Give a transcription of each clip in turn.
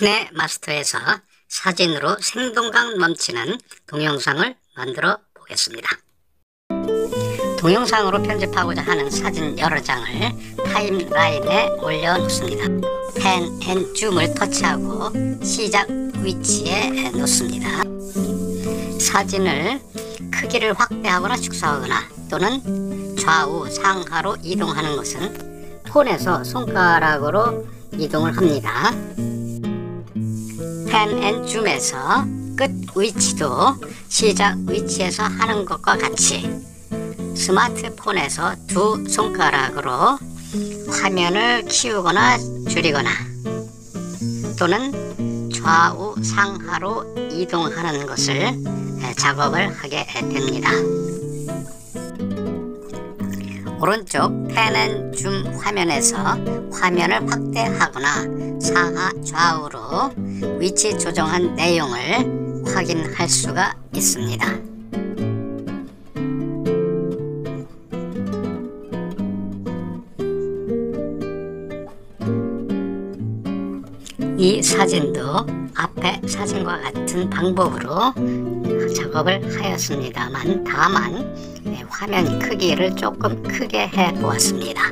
키네마스터에서 사진으로 생동감 넘치는 동영상을 만들어 보겠습니다. 동영상으로 편집하고자 하는 사진 여러 장을 타임라인에 올려놓습니다. 펜 앤 줌을 터치하고 시작 위치에 놓습니다. 사진을 크기를 확대하거나 축소하거나 또는 좌우 상하로 이동하는 것은 폰에서 손가락으로 이동을 합니다. 펜 앤 줌에서 끝 위치도 시작 위치에서 하는 것과 같이 스마트폰에서 두 손가락으로 화면을 키우거나 줄이거나 또는 좌우 상하로 이동하는 것을 작업을 하게 됩니다. 오른쪽 펜 앤 줌 화면에서 화면을 확대하거나 상하 좌우로 위치 조정한 내용을 확인할 수가 있습니다. 이 사진도 앞의 사진과 같은 방법으로 작업을 하였습니다만 다만 화면 크기를 조금 크게 해 보았습니다.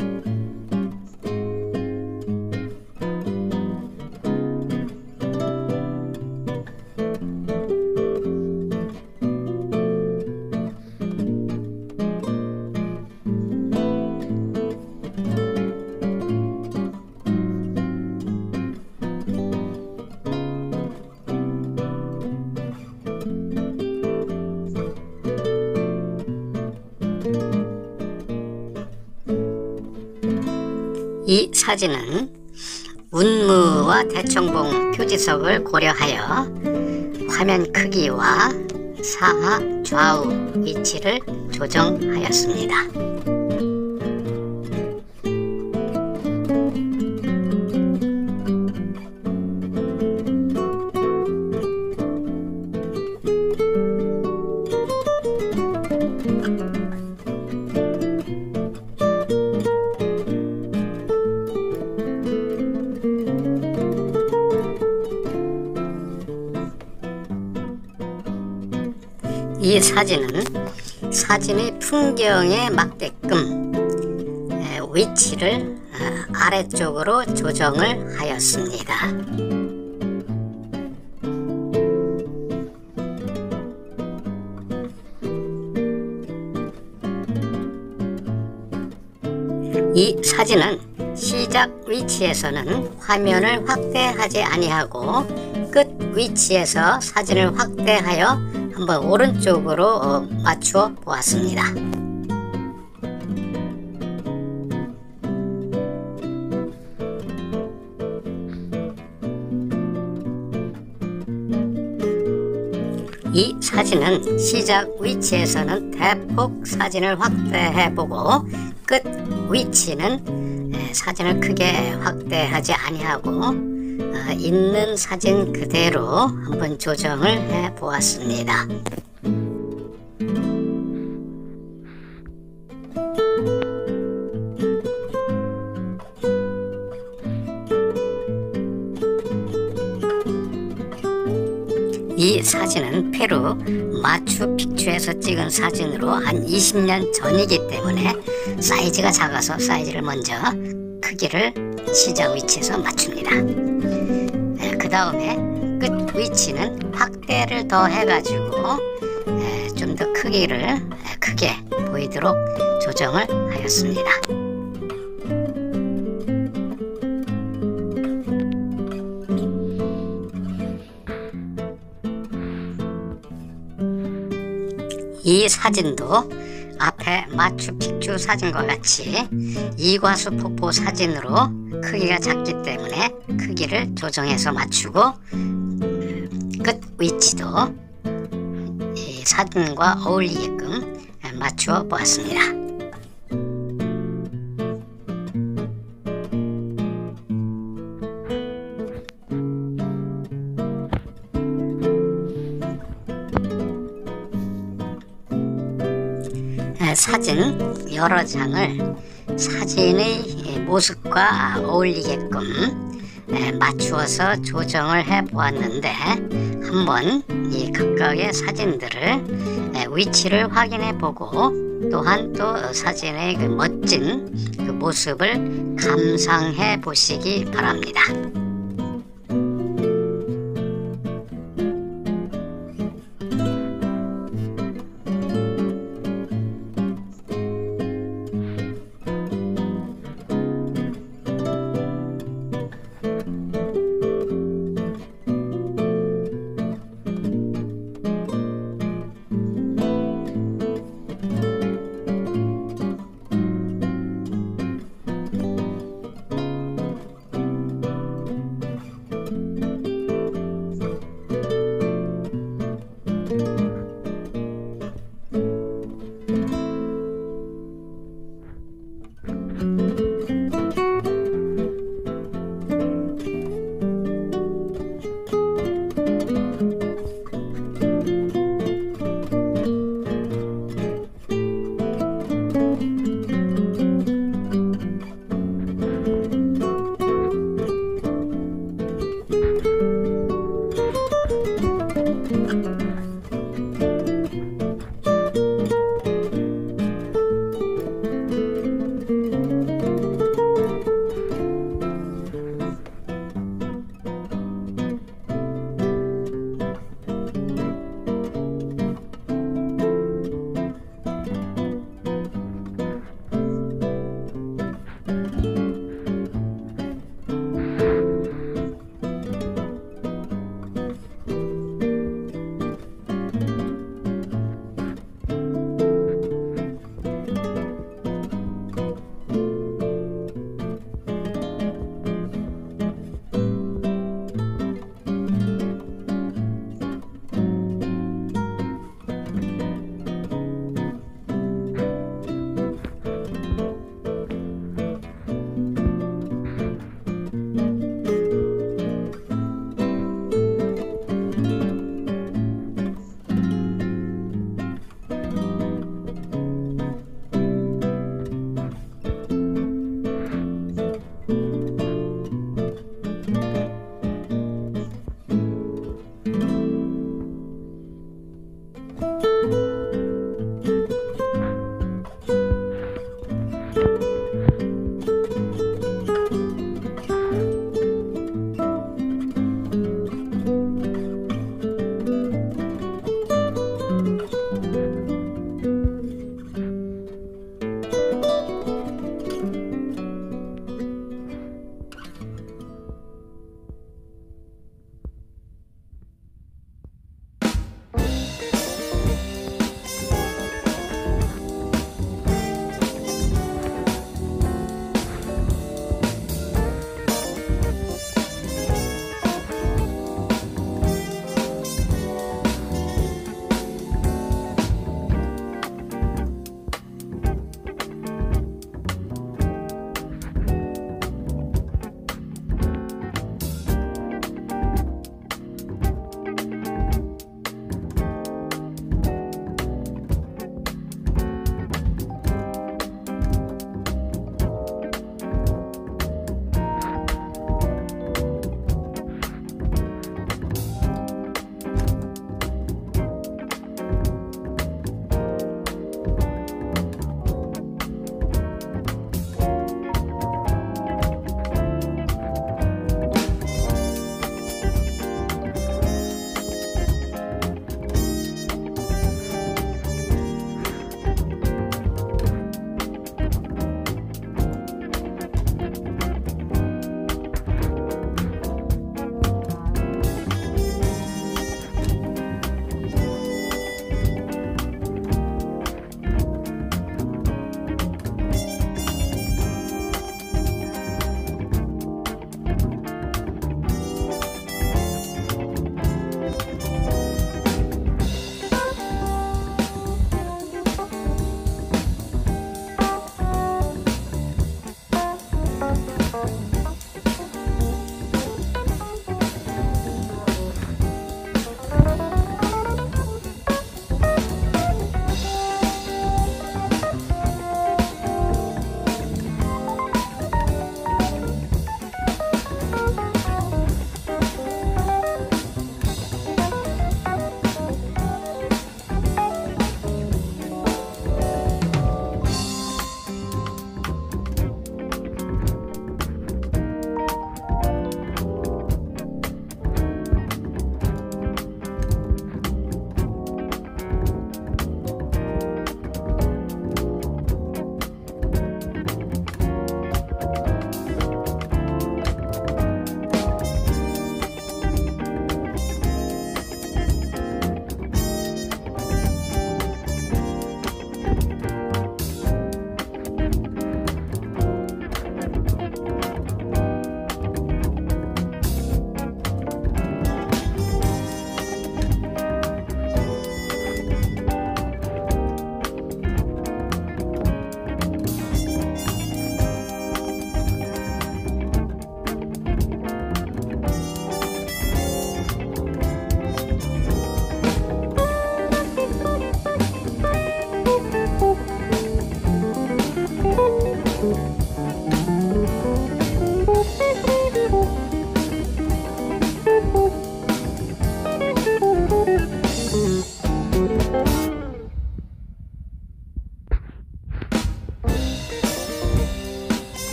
이 사진은 운무와 대청봉 표지석을 고려하여 화면 크기와 상하 좌우 위치를 조정하였습니다. 이 사진은 사진의 풍경에 맞게끔 위치를 아래쪽으로 조정을 하였습니다. 이 사진은 시작 위치에서는 화면을 확대하지 아니하고 끝 위치에서 사진을 확대하여 한번 오른쪽으로 맞추어 보았습니다. 이 사진은 시작 위치에서는 대폭 사진을 확대해보고 끝 위치는 사진을 크게 확대하지 아니하고 있는 사진 그대로 한번 조정을 해 보았습니다. 이 사진은 페루 마추픽추에서 찍은 사진으로 한 20년 전이기 때문에 사이즈가 작아서 사이즈를 먼저 크기를 시작 위치에서 맞춥니다. 그 다음에 끝 위치는 확대를 더 해가지고 좀 더 크기를 크게 보이도록 조정을 하였습니다. 이 사진도 앞에 마추픽추 사진과 같이 이과수 폭포 사진으로 크기가 작기 때문에 크기를 조정해서 맞추고 끝 위치도 이 사진과 어울리게끔 맞추어 보았습니다. 사진 여러 장을 사진의 모습과 어울리게끔 맞추어서 조정을 해 보았는데 한번 이 각각의 사진들을 위치를 확인해 보고 또한 또 사진의 그 멋진 그 모습을 감상해 보시기 바랍니다.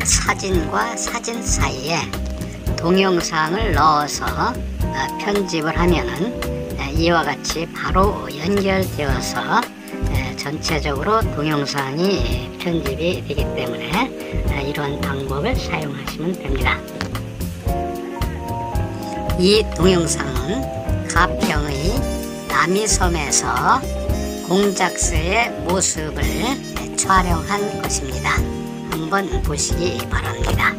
사진과 사진 사이에 동영상을 넣어서 편집을 하면은 이와 같이 바로 연결되어서 전체적으로 동영상이 편집이 되기 때문에 이러한 방법을 사용하시면 됩니다. 이 동영상은 가평의 남이섬에서 공작새의 모습을 촬영한 것입니다. 한번 보시기 바랍니다.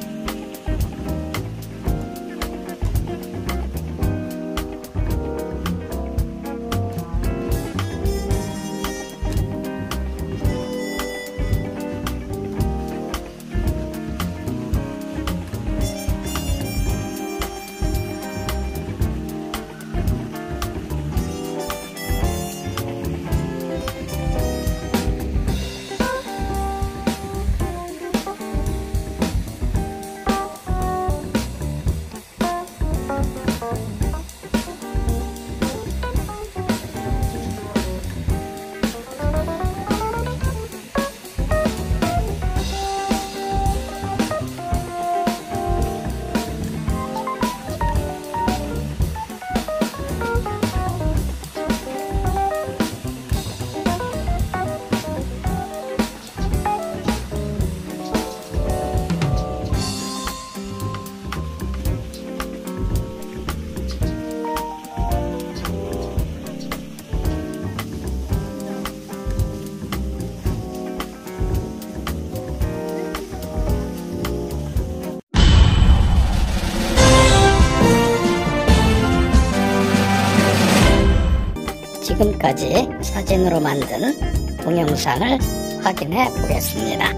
지금까지 사진으로 만든 동영상을 확인해 보겠습니다.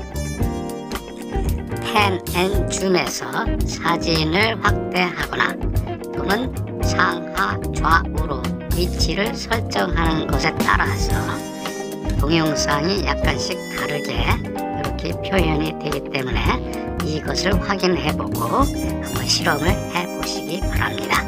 펜 앤 줌에서 사진을 확대하거나 또는 상하 좌우로 위치를 설정하는 것에 따라서 동영상이 약간씩 다르게 이렇게 표현이 되기 때문에 이것을 확인해 보고 한번 실험을 해 보시기 바랍니다.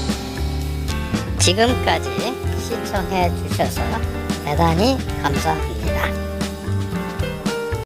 지금까지 시청해 주셔서 대단히 감사합니다.